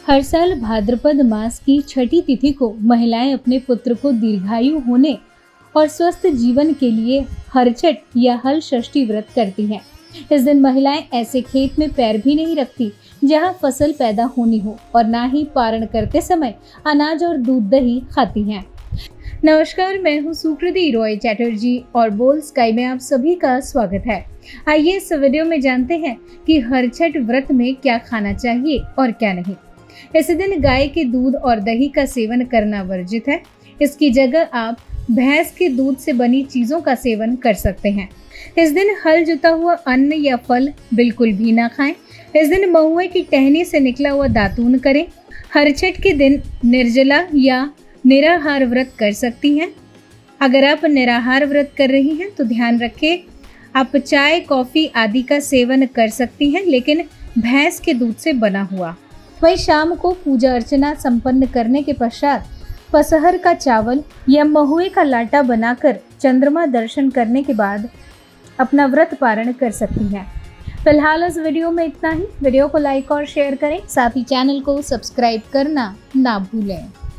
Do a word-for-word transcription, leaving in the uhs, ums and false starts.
हर साल भाद्रपद मास की छठी तिथि को महिलाएं अपने पुत्र को दीर्घायु होने और स्वस्थ जीवन के लिए हरछठ या हल षष्ठी व्रत करती हैं। इस दिन महिलाएं ऐसे खेत में पैर भी नहीं रखती जहां फसल पैदा होनी हो और ना ही पारण करते समय अनाज और दूध दही खाती हैं। नमस्कार, मैं हूं सुकृति रॉय चैटर्जी और बोल स्काई में आप सभी का स्वागत है। आइए इस वीडियो में जानते हैं कि हरछठ व्रत में क्या खाना चाहिए और क्या नहीं। इस दिन गाय के दूध और दही का सेवन करना वर्जित है। इसकी जगह आप भैंस के दूध से बनी चीजों का सेवन कर सकते हैं। इस दिन हल जुता हुआ अन्न या फल बिल्कुल भी ना खाएं। इस दिन महुए की टहनी से निकला हुआ दातून करें। हरछठ के दिन निर्जला या निराहार व्रत कर सकती हैं। अगर आप निराहार व्रत कर रही हैं तो ध्यान रखें, आप चाय कॉफी आदि का सेवन कर सकती हैं, लेकिन भैंस के दूध से बना हुआ। वहीं शाम को पूजा अर्चना संपन्न करने के पश्चात पसहर का चावल या महुए का लाटा बनाकर चंद्रमा दर्शन करने के बाद अपना व्रत पारण कर सकती हैं। फिलहाल इस वीडियो में इतना ही। वीडियो को लाइक और शेयर करें, साथ ही चैनल को सब्सक्राइब करना ना भूलें।